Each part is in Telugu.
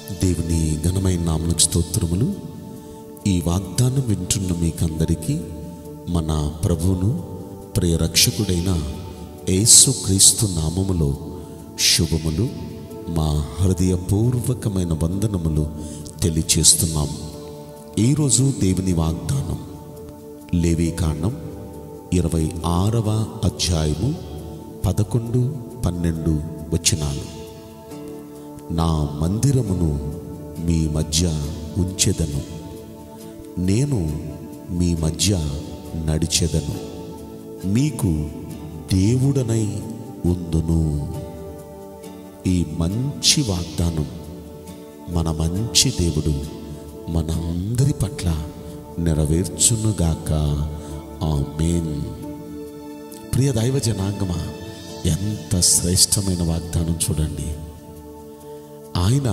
దేవుని ఘనమైన నామమునకు స్తోత్రములు. ఈ వాగ్దానం వింటున్న మీకందరికీ మన ప్రభువును ప్రియ రక్షకుడైన యేసుక్రీస్తు నామములో శుభములు, మా హృదయపూర్వకమైన వందనములు తెలియచేస్తున్నాం. ఈరోజు దేవుని వాగ్దానం లేవీకాండం 26వ అధ్యాయము 11, 12 వచనాలు. నా మందిరమును మీ మధ్య ఉంచెదను, నేను మీ మధ్య నడిచెదను, మీకు దేవుడనై ఉందును. ఈ మంచి వాగ్దానం మన మంచి దేవుడు మనందరి పట్ల నెరవేర్చునుగాక. ఆమేన్. ప్రియ దైవ జనాంగమా, ఎంత శ్రేష్టమైన వాగ్దానం చూడండి. ఆయన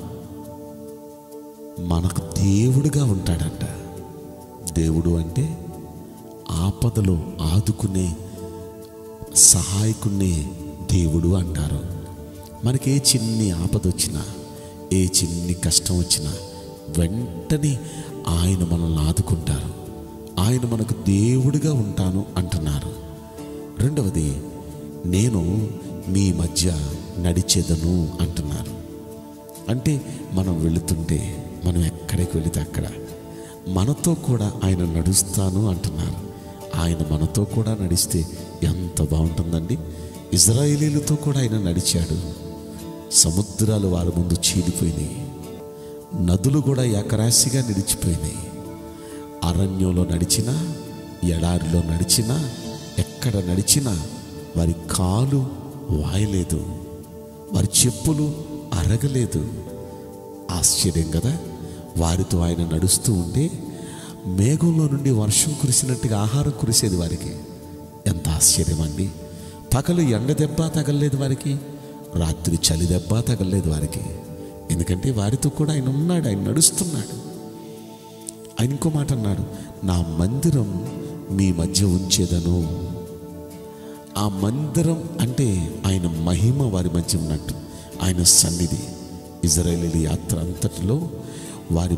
మనకు దేవుడుగా ఉంటాడంట. దేవుడు అంటే ఆపదలో ఆదుకునే సహాయకునే దేవుడు అంటారు. మనకి ఏ చిన్ని ఆపద వచ్చినా, ఏ చిన్ని కష్టం వచ్చినా వెంటనే ఆయన మనల్ని ఆదుకుంటారు. ఆయన మనకు దేవుడిగా ఉంటాను అంటున్నారు. రెండవది, నేను మీ మధ్య నడిచెదను అంటున్నారు. అంటే మనం వెళుతుంటే, మనం ఎక్కడికి వెళితే అక్కడ మనతో కూడా ఆయన నడుస్తాను అంటున్నారు. ఆయన మనతో కూడా నడిస్తే ఎంత బాగుంటుందండి. ఇజ్రాయేలీలతో కూడా ఆయన నడిచాడు. సముద్రాలు వారి ముందు చీలిపోయినాయి, నదులు కూడా ఏకరాశిగా నిలిచిపోయినాయి. అరణ్యంలో నడిచినా, ఎడారిలో నడిచినా, ఎక్కడ నడిచినా వారి కాలు వాయలేదు, వారి చెప్పులు అరగలేదు. ఆశ్చర్యం కదా. వారితో ఆయన నడుస్తూ ఉంటే మేఘంలో నుండి వర్షం కురిసినట్టుగా ఆహారం కురిసేది వారికి. ఎంత ఆశ్చర్యం అండి. పగలు ఎండ దెబ్బ తగలలేదు వారికి, రాత్రి చలి దెబ్బ తగలలేదు వారికి. ఎందుకంటే వారితో కూడా ఆయన ఉన్నాడు, ఆయన నడుస్తున్నాడు. ఆయన ఇంకో మాట అన్నాడు, నా మందిరం మీ మధ్య ఉంచేదను. ఆ మందిరం అంటే ఆయన మహిమ వారి మధ్య ఉన్నట్టు, ఆయన సన్నిధి. ఇజ్రాయేలీల యాత్ర అంతటిలో వారి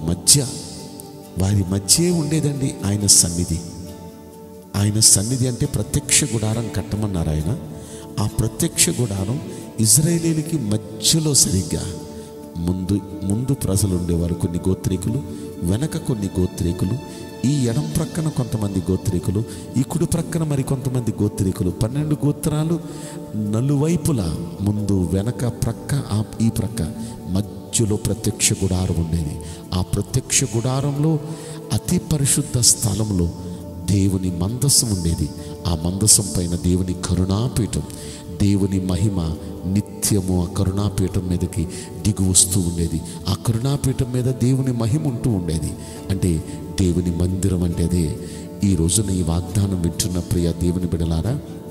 మధ్య ఉండేదండి ఆయన సన్నిధి. ఆయన సన్నిధి అంటే ప్రత్యక్ష గుడారం కట్టమన్నారు ఆయన. ఆ ప్రత్యక్ష గుడారం ఇజ్రాయేలీలకి మధ్యలో సరిగ్గా ముందు ప్రజలు ఉండేవారు, కొన్ని గోత్రీకులు, వెనక కొన్ని గోత్రీకులు, ఈ ఎడం ప్రక్కన కొంతమంది గోత్రీకులు, ఈ కుడి ప్రక్కన మరి కొంతమంది గోత్రీకులు. 12 గోత్రాలు నలువైపులా, ముందు వెనక ప్రక్క ఈ ప్రక్క మధ్యలో ప్రత్యక్ష గుడారం ఉండేది. ఆ ప్రత్యక్ష గుడారంలో అతి పరిశుద్ధ స్థలంలో దేవుని మందసం ఉండేది. ఆ మందసం పైన దేవుని కరుణాపీఠం, దేవుని మహిమ నిత్యము ఆ కరుణాపీఠం మీదకి దిగు వస్తూ ఉండేది. ఆ కరుణాపీఠం మీద దేవుని మహిమ ఉంటూ ఉండేది. అంటే దేవుని మందిరం అంటే అదే. ఈ రోజున ఈ వాగ్దానం వింటున్న ప్రియ దేవుని బిడ్డలారా,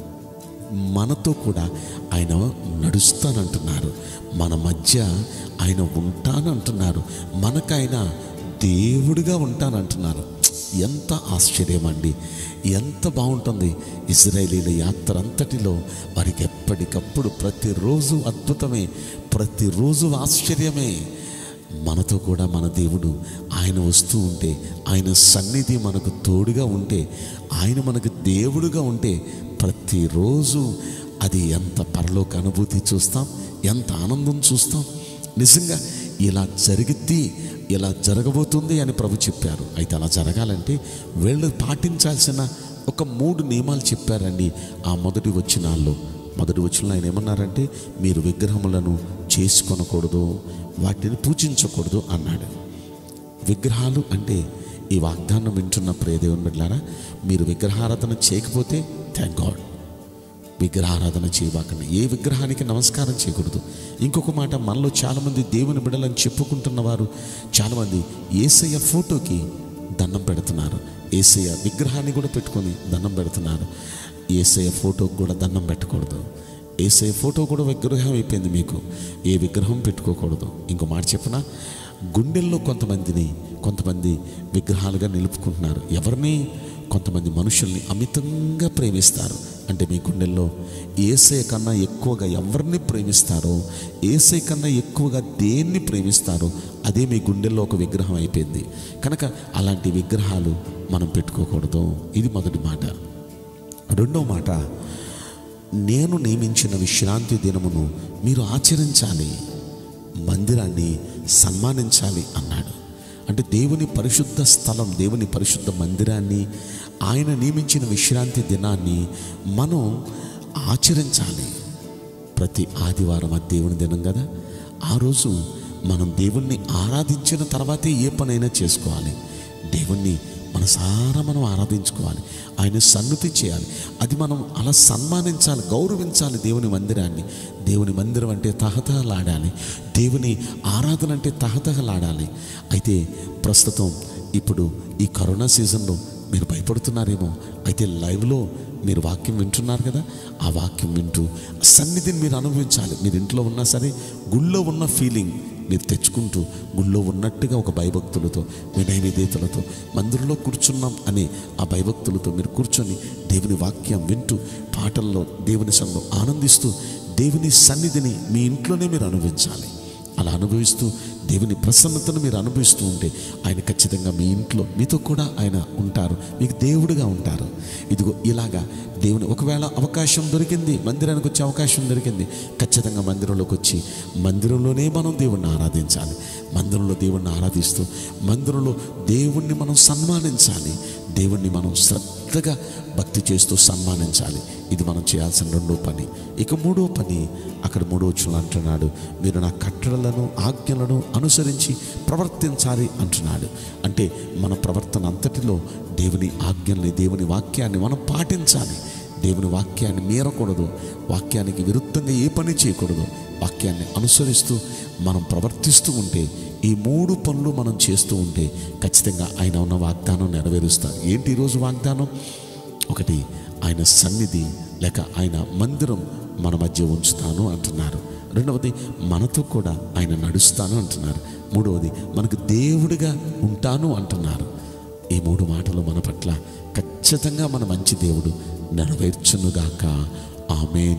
మనతో కూడా ఆయన నడుస్తానంటున్నారు, మన మధ్య ఆయన ఉంటానంటున్నారు, మనకైనా దేవుడిగా ఉంటానంటున్నారు. ఎంత ఆశ్చర్యం అండి, ఎంత బాగుంటుంది. ఇజ్రాయేలీల యాత్ర అంతటిలో వారికి ఎప్పటికప్పుడు ప్రతిరోజు అద్భుతమే, ప్రతిరోజు ఆశ్చర్యమే. మనతో కూడా మన దేవుడు ఆయన వస్తూ ఉంటే, ఆయన సన్నిధి మనకు తోడుగా ఉంటే, ఆయన మనకు దేవుడుగా ఉంటే ప్రతిరోజు అది ఎంత పరలోక అనుభూతి చూస్తాం, ఎంత ఆనందం చూస్తాం. నిజంగా ఇలా జరిగిద్ది, ఇలా జరగబోతుంది అని ప్రభు చెప్పారు. అయితే అలా జరగాలంటే వీళ్ళు పాటించాల్సిన ఒక 3 నియమాలు చెప్పారండి. ఆ మొదటి వచనాల్లో ఆయన ఏమన్నారంటే, మీరు విగ్రహములను చేసుకొనకూడదు, వాటిని పూజించకూడదు అన్నాడు. విగ్రహాలు అంటే ఈ వాగ్దానం వింటున్న ప్రియ దేవుని బిడ్డలారా, మీరు విగ్రహారాధన చేయకపోతే థ్యాంక్ గాడ్. విగ్రహారాధన చేయబాకండి, ఏ విగ్రహానికి నమస్కారం చేయకూడదు. ఇంకొక మాట, మనలో చాలామంది దేవుని బిడ్డలని చెప్పుకుంటున్న వారు చాలామంది యేసయ్య ఫోటోకి దండం పెడుతున్నారు, యేసయ్య విగ్రహాన్ని కూడా పెట్టుకొని దండం పెడుతున్నారు. యేసయ్య ఫోటోకి కూడా దండం పెట్టకూడదు. యేసయ్య ఫోటో కూడా విగ్రహం అయిపోయింది మీకు. ఏ విగ్రహం పెట్టుకోకూడదు. ఇంకో మాట చెప్పనా, గుండెల్లో కొంతమంది విగ్రహాలుగా నిలుపుకుంటున్నారు. ఎవరిని? కొంతమంది మనుషుల్ని అమితంగా ప్రేమిస్తారు, అంటే మీ గుండెల్లో యేసయ్య కన్నా ఎక్కువగా ఎవరిని ప్రేమిస్తారో, యేసయ్య కన్నా ఎక్కువగా దేన్ని ప్రేమిస్తారో అదే మీ గుండెల్లో ఒక విగ్రహం అయిపోయింది. కనుక అలాంటి విగ్రహాలు మనం పెట్టుకోకూడదు. ఇది మొదటి మాట. రెండో మాట, నేను నియమించిన విశ్రాంతి దినమును మీరు ఆచరించాలి, మందిరాన్ని సన్మానించాలి అన్నాడు. అంటే దేవుని పరిశుద్ధ స్థలం, దేవుని పరిశుద్ధ మందిరాన్ని, ఆయన నియమించిన విశ్రాంతి దినాన్ని మనం ఆచరించాలి. ప్రతి ఆదివారం అది దేవుని దినం కదా. ఆ రోజు మనం దేవుణ్ణి ఆరాధించిన తర్వాతే ఏ పనైనా చేసుకోవాలి. దేవుణ్ణి మనసారా మనం ఆరాధించుకోవాలి, ఆయన సన్నుతి చేయాలి. అది మనం అలా సన్మానించాలి, గౌరవించాలి దేవుని మందిరాన్ని. దేవుని మందిరం అంటే తహతహలాడాలి, దేవుని ఆరాధన అంటే తహతహలాడాలి. అయితే ప్రస్తుతం ఇప్పుడు ఈ కరోనా సీజన్లో మీరు భయపడుతున్నారేమో, అయితే లైవ్లో మీరు వాక్యం వింటున్నారు కదా, ఆ వాక్యం వింటూ సన్నిధిని మీరు అనుభవించాలి. మీరు ఇంట్లో ఉన్నా సరే గుళ్ళో ఉన్న ఫీలింగ్ మీరు తెచ్చుకుంటూ గుళ్ళో ఉన్నట్టుగా ఒక భయభక్తులతో, వినయవిధేయతలతో మందిరంలో కూర్చున్నాం అనే ఆ భయభక్తులతో మీరు కూర్చొని దేవుని వాక్యం వింటూ పాటల్లో దేవుని సన్నిధిలో ఆనందిస్తూ దేవుని సన్నిధిని మీ ఇంట్లోనే మీరు అనుభవించాలి. అలా అనుభవిస్తూ దేవుని ప్రసన్నతను మీరు అనుభవిస్తూ ఉంటే ఆయన ఖచ్చితంగా మీ ఇంట్లో మీతో కూడా ఆయన ఉంటారు, మీకు దేవుడిగా ఉంటారు. ఇదిగో ఇలాగా దేవుని ఒకవేళ అవకాశం దొరికింది, మందిరానికి వచ్చే అవకాశం దొరికింది, ఖచ్చితంగా మందిరంలోకి వచ్చి మందిరంలోనే మనం దేవుణ్ణి ఆరాధించాలి. మందిరంలో దేవుణ్ణి ఆరాధిస్తూ మందిరంలో దేవుణ్ణి మనం సన్మానించాలి, దేవుణ్ణి మనం శ్రద్ధగా భక్తి చేస్తూ సన్మానించాలి. ఇది మనం చేయాల్సిన రెండో పని. ఇక మూడో పని, అక్కడ 3వ వచనంలో అంటున్నాడు, మీరు నా కట్టడలను ఆజ్ఞలను అనుసరించి ప్రవర్తించాలి అంటున్నాడు. అంటే మన ప్రవర్తన అంతటిలో దేవుని ఆజ్ఞల్ని, దేవుని వాక్యాన్ని మనం పాటించాలి. దేవుని వాక్యాన్ని మీరకూడదు, వాక్యానికి విరుద్ధంగా ఏ పని చేయకూడదు. వాక్యాన్ని అనుసరిస్తూ మనం ప్రవర్తిస్తూ ఉంటే, ఈ 3 పనులు మనం చేస్తూ ఉంటే ఖచ్చితంగా ఆయన ఉన్న వాగ్దానం నెరవేరుస్తారు. ఏంటి ఈరోజు వాగ్దానం? ఒకటి, ఆయన సన్నిధి లేక ఆయన మందిరం మన మధ్య ఉంచుతాను అంటున్నారు. రెండవది, మనతో కూడా ఆయన నడుస్తాను అంటున్నారు. మూడవది, మనకు దేవుడిగా ఉంటాను అంటున్నారు. ఈ 3 మాటలు మన పట్ల ఖచ్చితంగా మన మంచి దేవుడు నెరవేర్చునుగాక. ఆమేన్.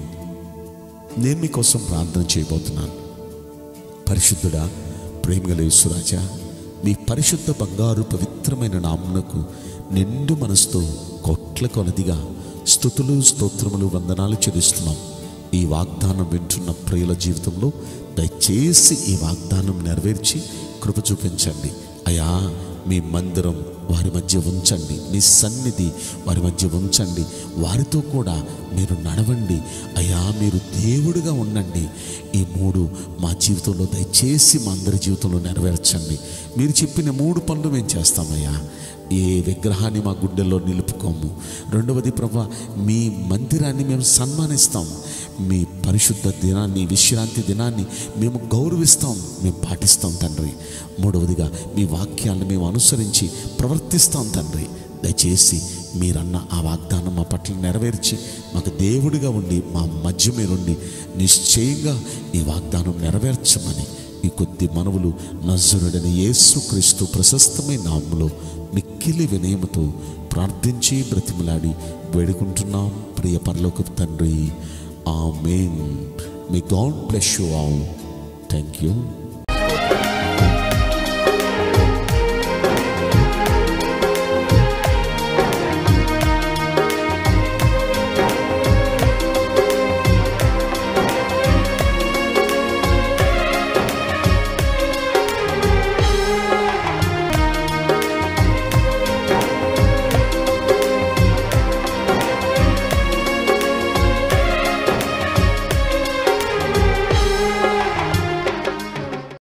నేను మీకోసం ప్రార్థన చేయబోతున్నాను. పరిశుద్ధుడా, ప్రేమగల యేసురాజా, మీ పరిశుద్ధ బంగారు పవిత్రమైన నామమునకు నిండు మనసుతో కోట్ల కొలదిగా స్తుతులు, స్తోత్రములు, వందనాలు చెల్లిస్తున్నాం. ఈ వాగ్దానం వింటున్న ప్రియుల జీవితంలో దయచేసి ఈ వాగ్దానం నెరవేర్చి కృప చూపించండి అయ్యా. మీ మందిరం వారి మధ్య ఉంచండి, మీ సన్నిధి వారి మధ్య ఉంచండి, వారితో కూడా మీరు నడవండి అయ్యా. మీరు దేవుడిగా ఉండండి. ఈ 3 మా జీవితంలో దయచేసి మా అందరి జీవితంలో నెరవేర్చండి. మీరు చెప్పిన 3 పనులు మేము చేస్తామయ్యా. ఏ విగ్రహాన్ని మా గుండెల్లో నిలుపుకోము. రెండవది ప్రభువా, మీ మందిరాన్ని మేము సన్మానిస్తాం, మీ పరిశుద్ధ దినాన్ని, విశ్రాంతి దినాన్ని మేము గౌరవిస్తాం, మేము పాటిస్తాం తండ్రి. మూడవదిగా మీ వాక్యాలను మేము అనుసరించి ప్రవర్తిస్తాం తండ్రి. దయచేసి మీరన్న ఆ వాగ్దానం మా పట్ల నెరవేర్చి మాకు దేవుడిగా ఉండి మా మధ్య మీరుండి నిశ్చయంగా ఈ వాగ్దానం నెరవేర్చమని ఈ కొద్ది మనవులు నజరుడైన యేసుక్రీస్తు ప్రశస్తమైన నామములో మిక్కిలి వినయముతో ప్రార్థించి బ్రతిమలాడి వేడుకుంటున్నాం ప్రియ పరలోకపు తండ్రి. Amen. May God bless you all. Thank you.